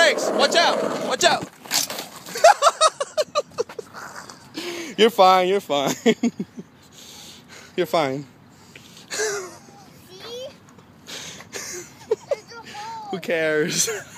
brakes. Watch out. Watch out. You're fine. You're fine. You're fine. See? There's a hole. Who cares?